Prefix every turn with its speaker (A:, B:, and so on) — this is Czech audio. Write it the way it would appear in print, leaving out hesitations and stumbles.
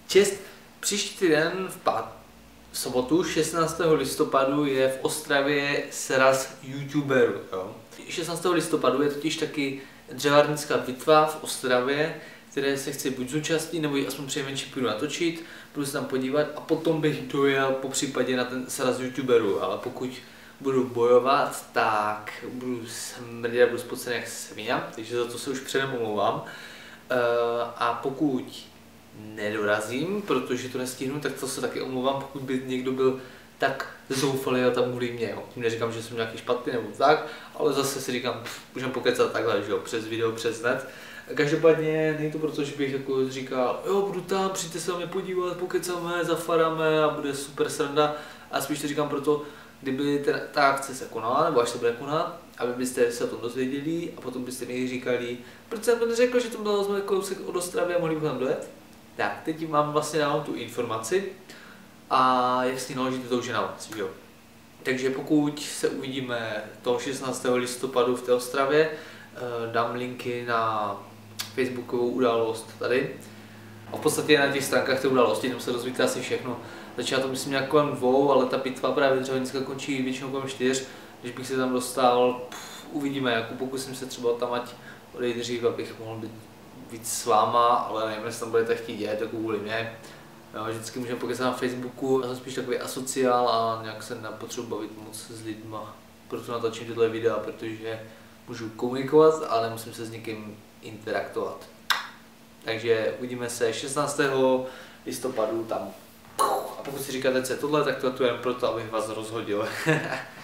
A: Příští týden v sobotu 16. listopadu je v Ostravě sraz youtuberů. Jo? 16. listopadu je totiž taky dřevárnická bitva v Ostravě, které se chci buď zúčastnit, nebo ji aspoň přejmenší půjdu natočit, budu se tam podívat a potom bych dojel po případě na ten sraz youtuberů, ale pokud budu bojovat, tak budu smrdět a budu spocený jak svině, takže za to se už předem omlouvám. A pokud nedorazím, protože to nestihnu, tak to se taky omlouvám, pokud by někdo byl tak zoufalý a tam kvůli mě. Jo. Tím neříkám, že jsem nějaký špatný nebo tak, ale zase si říkám, můžeme pokecat takhle, že jo, přes video, přes net. Každopádně není to proto, že bych jako říkal, jo, budu tam, přijďte se na mě podívat, pokecáme, zafaráme a bude super sranda. A spíš to říkám proto, kdyby ta akce se konala, nebo až se bude konat, aby byste se o tom dozvěděli a potom byste mi říkali, proč jsem to neřekl, že to bylo kousek od Ostravy a mohli bychom tam dojet. Tak, teď vám vlastně dávám tu informaci a jak s ní naložíte, to už je na vás, jo. Takže pokud se uvidíme toho 16. listopadu v té Ostravě, dám linky na facebookovou událost tady. A v podstatě na těch stránkách té události, tam se dozvíte asi všechno. Začíná to myslím nějak kolem 2, ale ta bitva právě dřevnická končí většinou kolem 4. Když bych se tam dostal, uvidíme, jako pokusím se třeba tam ať odejít dřív, abych mohl být víc s váma, ale nevím, jestli tam budete chtít dělat, jako kvůli mě. Jo, vždycky můžeme pokecat na Facebooku, já jsem spíš takový asociál a nějak se nepotřebuji bavit moc s lidma. Proto natáčím tyhle videa, protože můžu komunikovat, ale nemusím se s někým interaktovat. Takže uvidíme se 16. listopadu tam. A pokud si říkáte, co je tohle, tak to je jen proto, abych vás rozhodil.